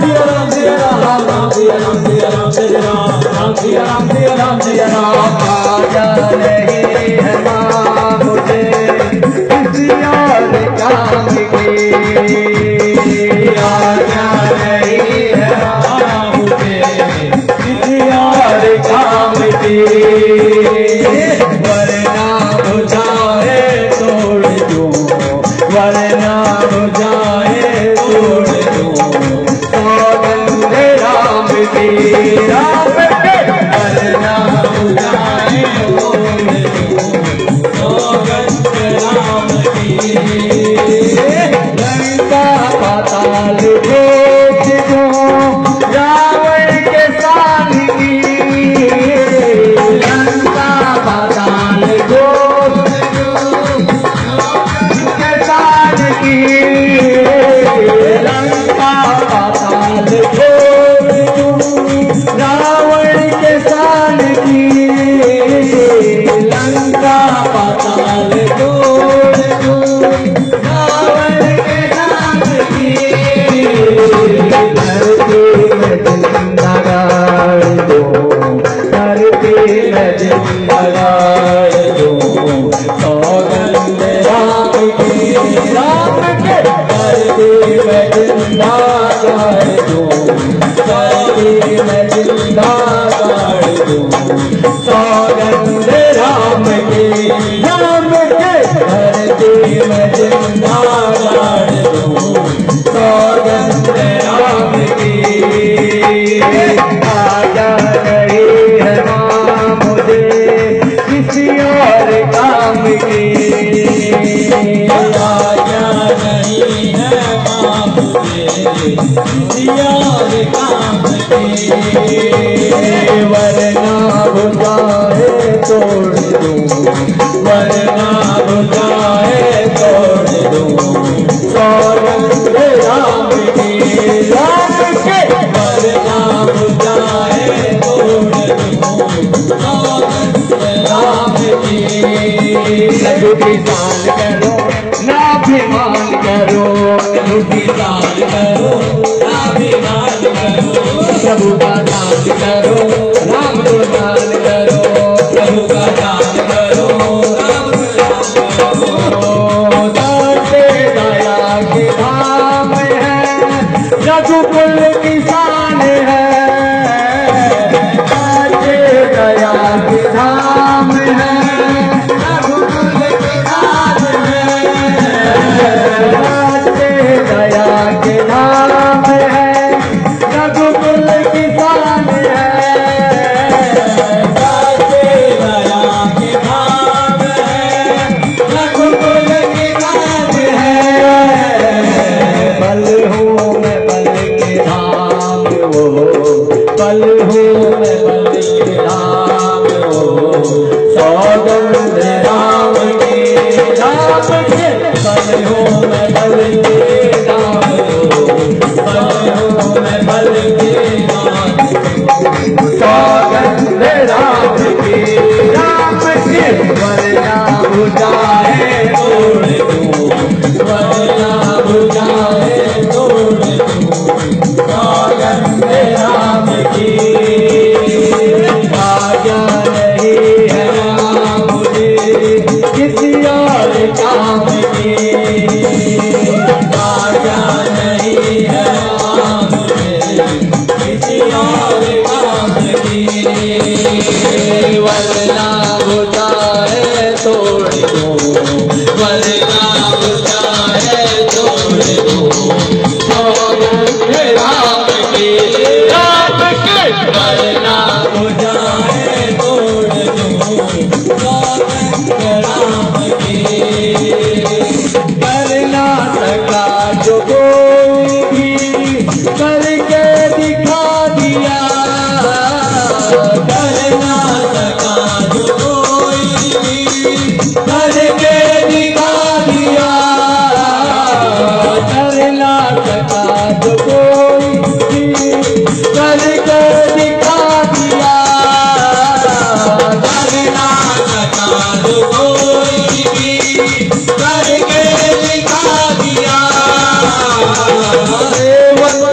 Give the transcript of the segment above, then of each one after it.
करके दिखा दिया।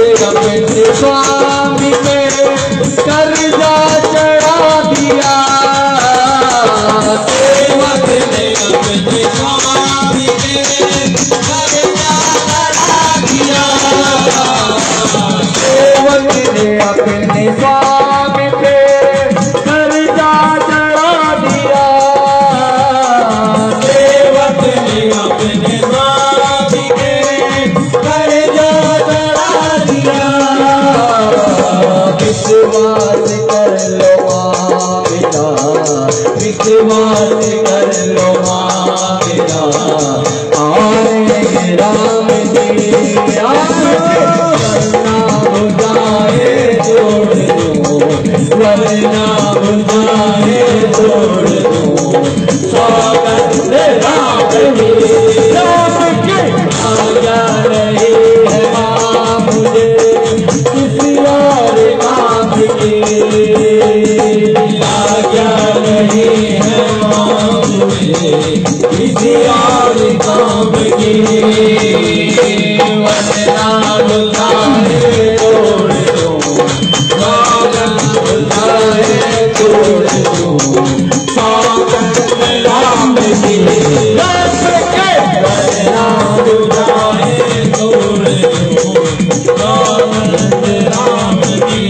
अपने स्वामी पे कर्जा चढ़ा दिया। सेवक ने अपने स्वामी पे कर्जा चढ़ा दिया। सेवक ने अपने स्वामी पे कर्जा चढ़ा दिया। सेवक ने अपने स्वामी पे कर्जा चढ़ा दिया। विश्वास कर लो मेरा, विश्वास कर लो मेरा, आएंगे राम जी वरना बुझाए छोड़ दो, वरना बुझाए छोड़ दो। स्वागत राम जी आज्ञा रही है माँ मुझे किसी और काम की। आज्ञा रही है माँ मुझे किसी और काम की। वरना बुझाए छोड़ दो, वरना बुझाए छोड़ दो। स्वागत राम जी वरना बुझाए छोड़ दो। स्वागत राम जी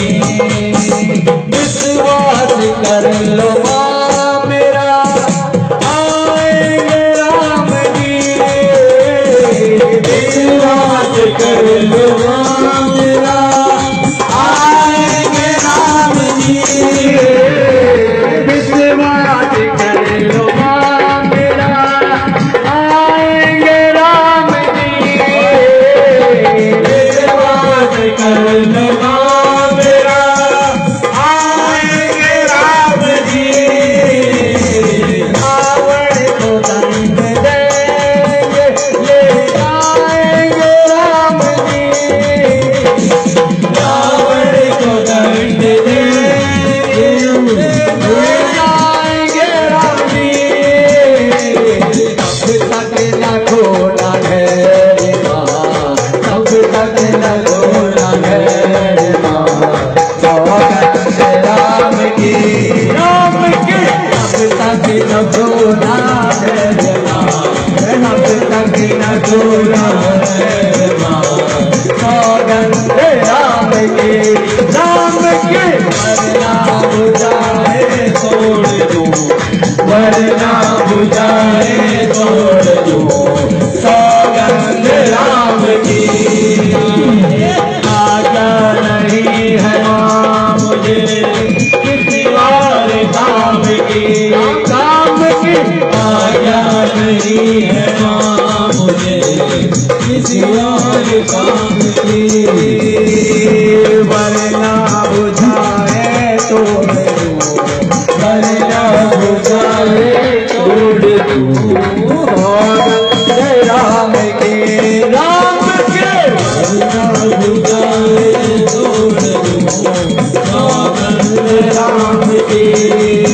विश्वास कर लो मेरा, आएंगे राम जी। विश्वास कर लो मेरा, आएंगे राम जी। विश्वास कर लो मेरा, आएंगे राम जी। विश्वास कर लो मेरा, आएंगे राम जी। रावण को दंड देंगे, ले आएंगे राम जी। रावण को दंड देंगे, ले आएंगे राम जी। तब तक न खोला घर माँ, तब तक न खोला घर माँ। स्वागत राम की तब तक न खोला घर माँ, तब तक न खोला घर माँ। स्वागत राम की वरना बुझाए छोड़ दो, वरना बुझाए छोड़ दो। स्वागत राम की आज्ञा नहीं है माँ मुझे किसी और काम की। काम की आज्ञा नहीं है माँ मुझे किसी और काम की। वरना बुझाए छोड़ दो, वरना बुझाए छोड़ दो। राम के वरना बुझाए छोड़ दो। राम के